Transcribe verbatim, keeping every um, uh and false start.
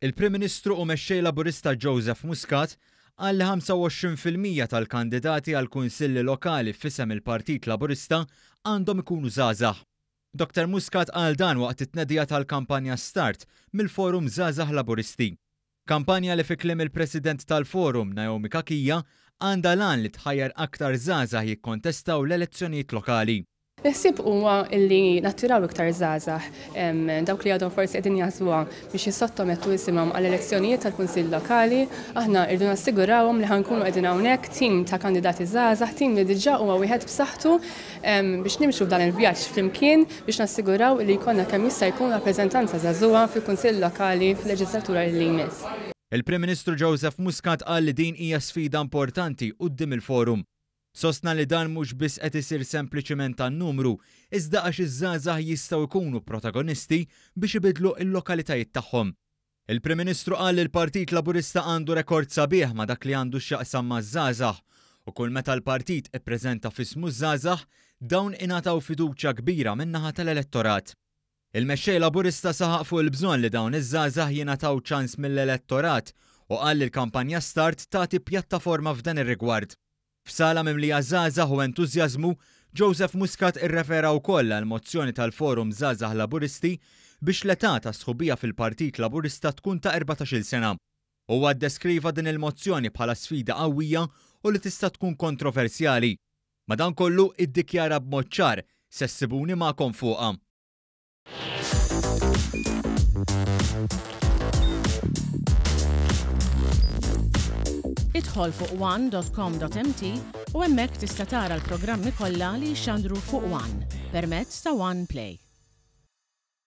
Il-Prim Ministru u mexxej Laburista Joseph Muscat qal li ħamsa u għoxrin fil-mija tal-kandidati għal kunsilli lokali f'isem il-Partit Laburista għandhom ikunu żgħażagħ. Doktor Muscat qal dan waqt it-tnedija tal-kampanja Start mill-Forum Żgħażagħ Laburisti. Kampanja li fi kliem il-President tal-Forum Naomi Kakija għandha lan li tħajjar aktar żgħażagħ jikkontestaw l-elezzjonijiet lokali. L-ħsieb huwa li nattiraw iktar żgħażagħ dawk li għadhom forsi qegħdin jaħsbuha biex jissottomettu isimhom għall-elezzjonijiet tal-Kunsill Lokali, aħna rridu nassigurawhom li ħankunu qegħdin hawnhekk tim ta' kandidati żgħażagħ, tim li diġà huwa wieħed b'saħħtu biex nimxu f'dan il-vjaġġ flimkien biex nassiguraw li jkollna kemm jista' jkun rappreżentanza żagħżugħa fil-Kunsill Lokali fil-leġislatura li jmiss. Il-Prim Ministru Joseph Muscat qal li din hija sfida importanti quddiem il-forum. Sostna li dan mhux biss qed isir sempliċiment tan-numru, iżda għax iż-żgħażagħ jistgħu jkunu protagonisti biex ibidlu l-lokalitajiet tagħhom. Il-Prim Ministru qal li l-Partit Laburista għandu rekord sabiħ ma' dak li għandu x'jaqsam maż-żgħażagħ u kull meta l-partit ippreżenta f'ismu żgħażagħ dawn ingħataw fiduċja kbira min-naħa tal-elettorat. Il-mexxej Laburista saħaq fuq il-bżonn li dawn iż-żgħażagħ jingħataw ċans mill-elettorat u qal li l-kampanja Start tagħti pjattaforma f'dan ir-rigward. F'sala mimlija żgħażagħ u entużjażmu, Joseph Muscat irrefera wkoll għal mozzjoni tal-Forum Żgħażagħ Laburisti biex l-età ta' sħubija fil-Partit Laburista tkun ta' erbatax-il sena. Huwa ddeskriva din il-mozzjoni bħala sfida qawwija u li tista' tkun kontroversjali. Madankollu iddikjara b'mod ċar se ssibuni magħkom fuqha. Idħol fuq one dot com dot m t u hemmhekk tista' tara l-programmi kollha li jxandru fuq One permezz ta' One Play.